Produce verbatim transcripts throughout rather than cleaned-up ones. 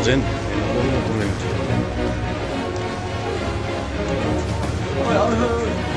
zin. Enorm probleem. Oh ja.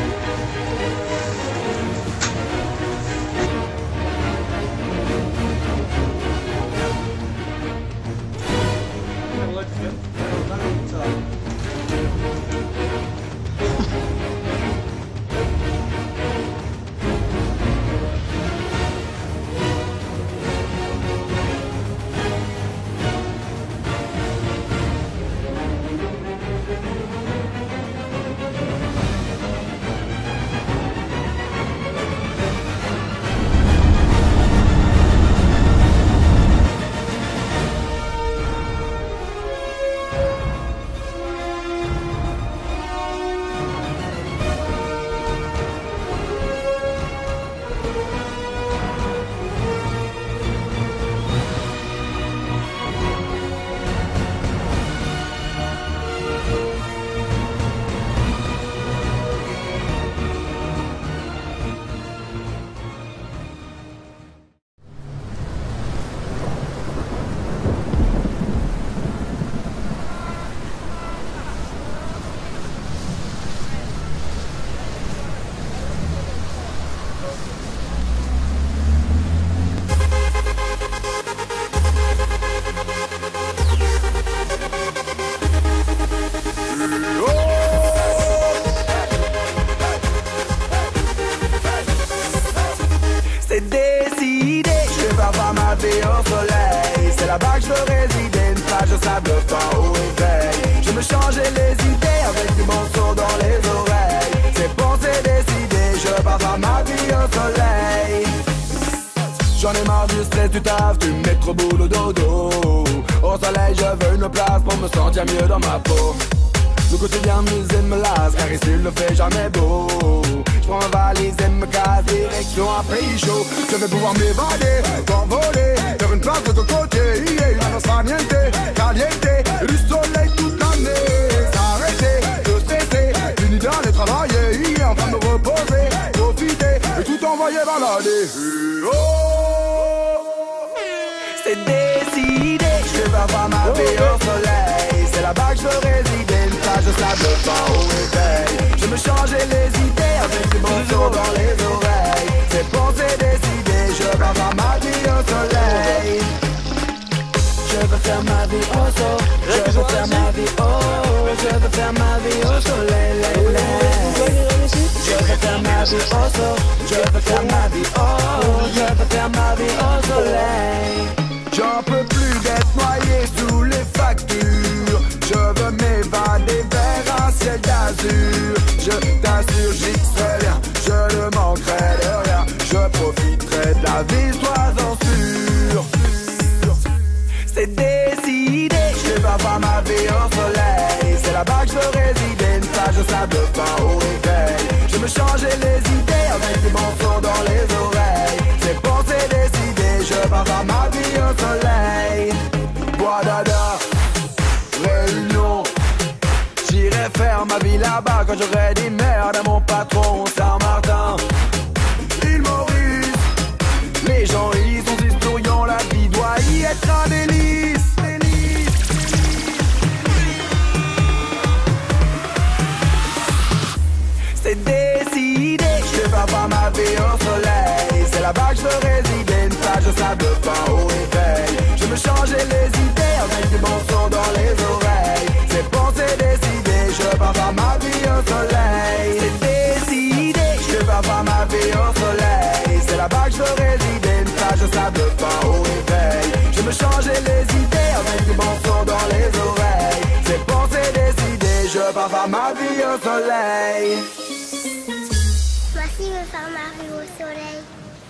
C'est décidé, je vais avoir ma vie au soleil. C'est là-bas que je veux résider, une plage de sable fin au réveil. Je me changeais les idées avec du bon son dans les oreilles. C'est bon, c'est décidé, je vais avoir ma vie au soleil. J'en ai marre du stress, du taf, du métro, boulot, dodo. Au soleil, je veux une place pour me sentir mieux dans ma peau. Le quotidien musée me lasse, car ici il ne fait jamais beau. Je prends ma valise et me casse, direction un pays chaud. Je vais pouvoir m'évader, m'envoler, faire une place de ton côté. Yeah, la nostra niente, caliente, du soleil toute l'année. S'arrêter, se stresser, fini d'aller travailler. Yeah, en train de me reposer, profiter, et tout envoyer balader. Oh, c'est décidé, je vais avoir ma vie au soleil. C'est là-bas que je veux résider, une plage de sable fin au réveil. Je me changeais les idées avec du bon son dans les oreilles. C'est bon, c'est décidé, je veux avoir ma vie au soleil. Je veux faire ma vie au sol, je veux faire ma vie au, je veux faire ma vie au soleil. Je veux faire ma vie au sol, je veux faire ma vie au, je veux faire ma vie au soleil. J'en peux plus d'être noyé sous les factures. Je veux m'évader vers un ciel d'azur. Je t'assure, j'y serai bien, je ne manquerai de rien. Je profiterai de la vie, sois-en sûr. C'est décidé, je vais avoir ma vie au soleil. C'est là-bas que je veux résider, une plage de sable fin au réveil. Je me changeais les idées avec du bon son dans les oreilles. C'est bon, c'est décidé, je vais avoir ma vie au soleil. Guadada, Réunion, j'irai faire ma vie là-bas quand j'aurai dit merde à mon patron. Saint-Martin, île Maurice, les gens y sont historiants, la vie doit y être un délice. C'est décidé, je vais avoir ma vie au soleil. C'est là-bas que je veux résider, une plage de sable fin au réveil. Je me changeais les idées avec du bon son dans les oreilles. C'est bon, c'est décidé, je vais avoir ma vie au soleil. C'est décidé, je vais avoir ma vie au soleil. C'est là-bas que je veux résider, une plage de sable fin au réveil. Je me changeais les idées avec du bon son dans les oreilles. C'est bon, c'est décidé, je vais avoir ma vie au soleil. Moi aussi, je veux faire ma vie au soleil.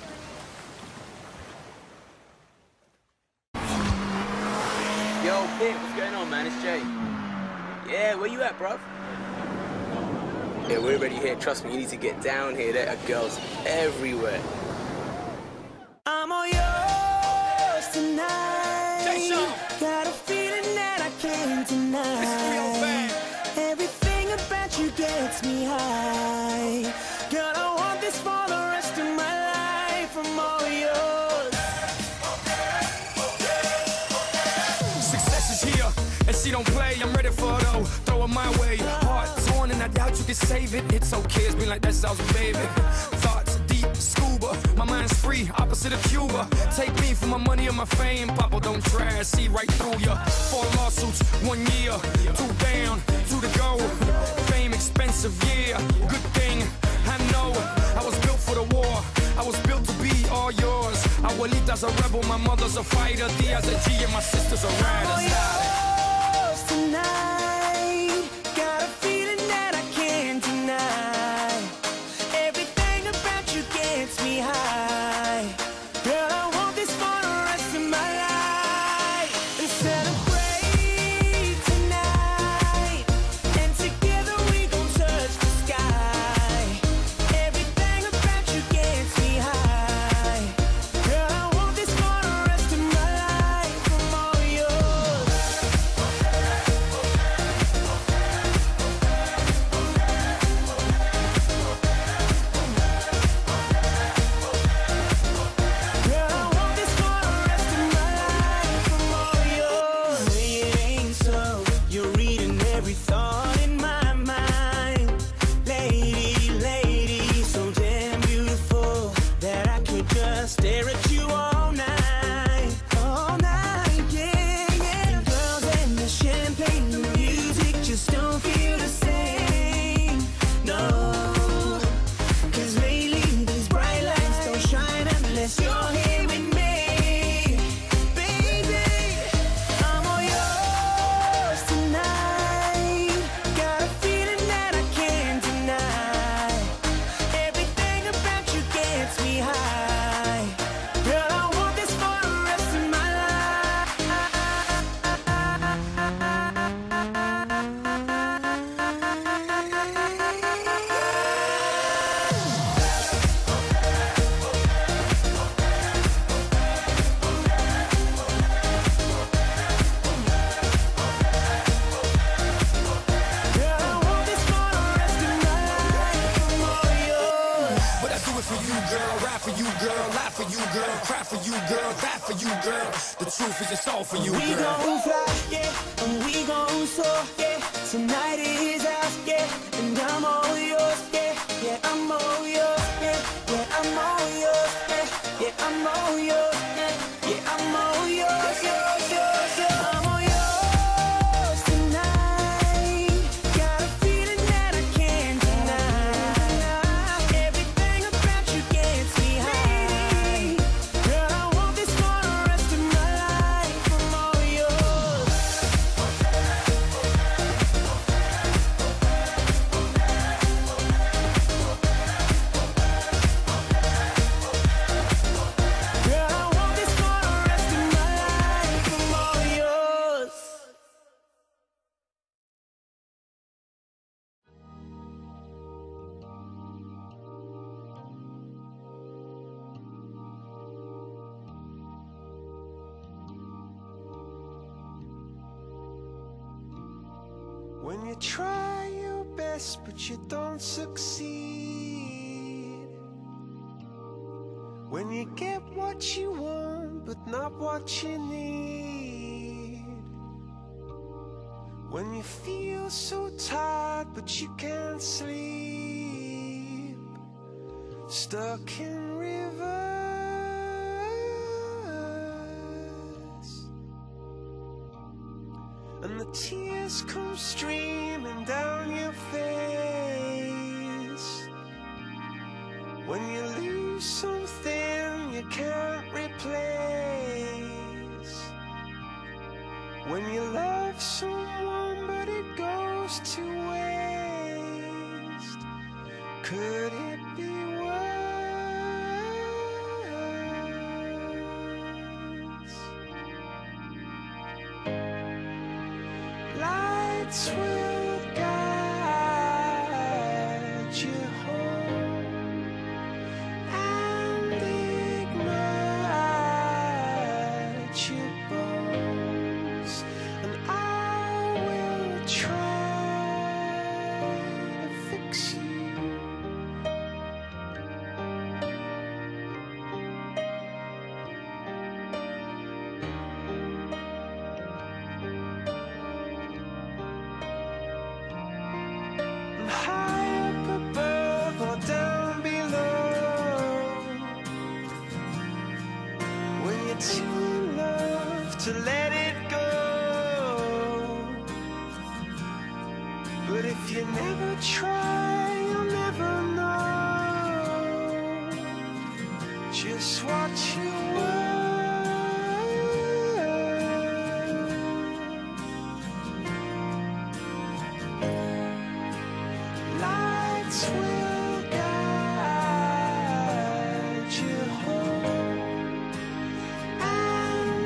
Yo, Pete, what's going on, man? It's Jay. Yeah, where you at, bruv? Yeah, we're already here. Trust me, you need to get down here. There are girls everywhere. I'm all yours tonight. Got a feeling that I can't deny. Everything about you gets me high. Girl, I want this for the rest of my life. I'm all yours. Success is here. She don't play, I'm ready for her though. Throw it my way. Heart torn and I doubt you can save it. It's okay, it's been like that since I was a baby. Thoughts deep, scuba. My mind's free, opposite of Cuba. Take me for my money and my fame. Papa, don't try, see right through ya. Four lawsuits, one year. Two down, two to go. Fame expensive, yeah. Good thing, I know. I was built for the war. I was built to be all yours. Abuelita's a rebel, my mother's a fighter. Dia's a G and my sister's a rider. I'm yours tonight. Got a feeling that I can't deny. Everything about you gets me high. Girl, I want this for the rest of my life. And celebrate tonight. And together we gon' touch the sky. Everything about you gets me high. Girl, I want this for the rest of my life. I'm all yours. Girl, I want this for the rest of my life. I'm all yours. Say it ain't so. You're reading every thought in my mind. Lady, lady, so damn beautiful that I could just stare at you all night. All night, yeah, yeah. The girls and the champagne, the music just don't feel the same. No, 'cause lately these bright lights don't shine unless you're here with me. Baby, I'm all yours tonight. Got a feeling that I can't deny. Everything about you gets me high. Girl, I want this for the rest of my life. Girl, I want this for the rest of my life. I'm all yours. But I do it for you, girl. Ride for you, girl. Lie for you, girl. Cry for you, girl. Die for you, girl. The truth is it's all for you, We girl. gon' fly, yeah, and we gon' soar, yeah. Tonight is ours, yeah, and I'm all yours, yeah, yeah, I'm all yours, yeah, yeah, I'm all yours, yeah, yeah, I'm all yours, yeah, yeah, I'm all yours, yours, yours, yours. I'm all yours tonight. Got a feeling that I can't deny. Everything about you gets me high. Girl, I want this for the rest of my life. I'm all yours. Girl, I want this for the rest of my life. I'm all yours. When you try your best but you don't succeed. When you get what you want but not what you need. When you feel so tired but you can't sleep. Stuck in rivers. And the tears come streaming down your face. When you lose something you can't replace. When you love someone but it goes to waste. Could it be worse? Lights will guide you home and ignite your bones, and I will try to fix you. But if you never try, you'll never know just what you want. Lights will guide you home and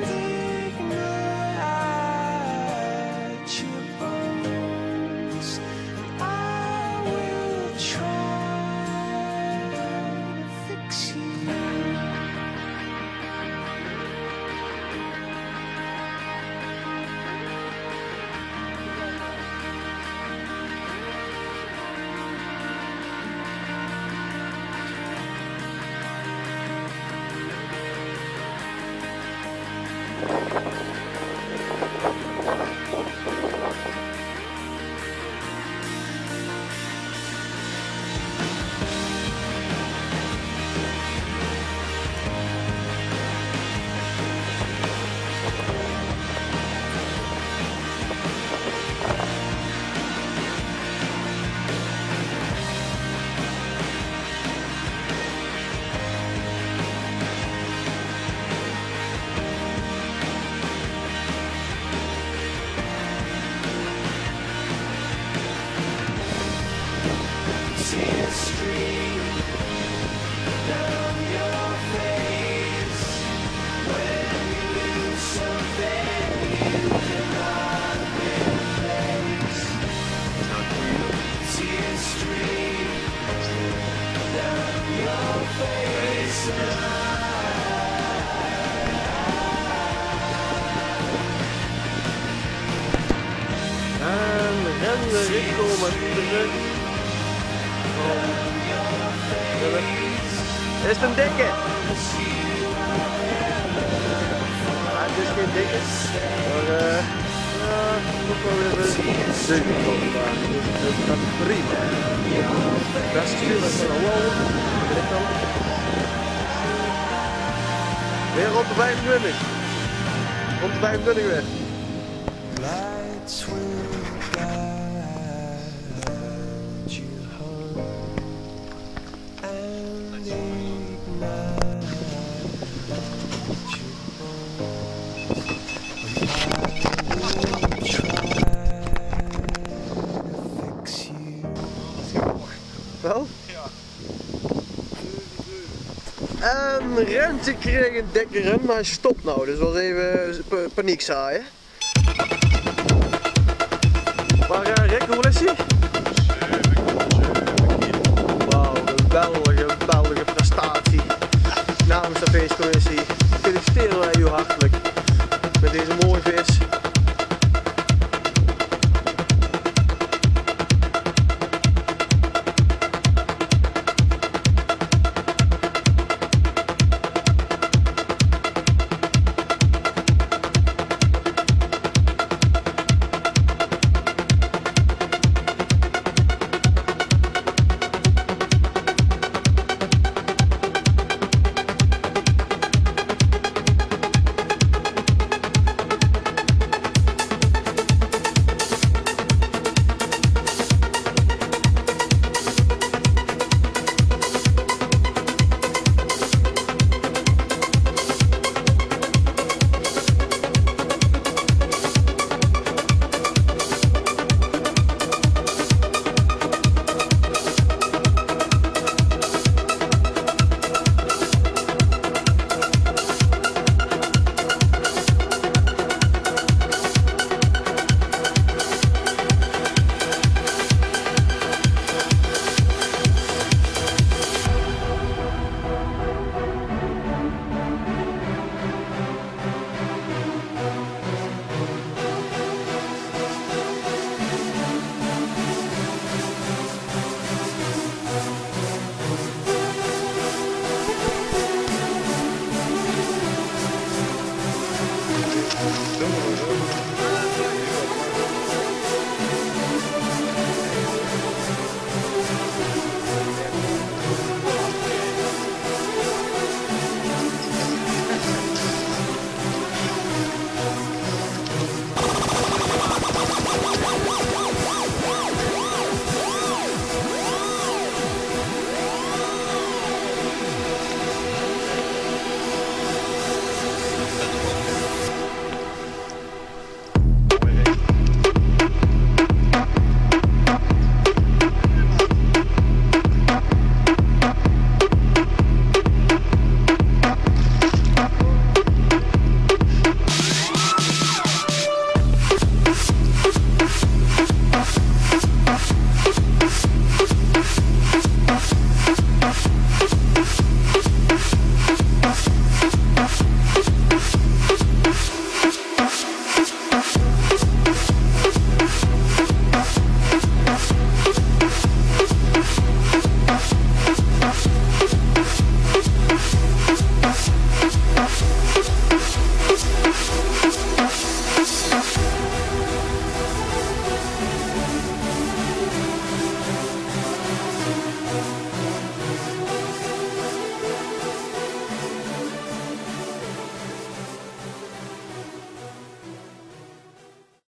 ignite your bones. I will try to fix you. Tears stream down your face when you lose something you cannot replace. Tears stream down your face En rennen richting terug. Is het een dikke? Ja, het is geen dikke. Maar uh, ja, nog wel even zeker komen daar. Dus het gaat prima. Het beste stuur is van een wall. Weer rond de vijfentwintig. Rond de vijfentwintig weer. lights will guide you home and ignite your bones. And I will try to fix you. Wel? En Rentje kreeg een dikke run, maar hij stopt nou, dus was even pa paniek zaaien. Maar uh, Rick, hoe is hij? Wauw, een geweldige, geweldige prestatie namens de feestcommissie. Feliciteren wij u hartelijk.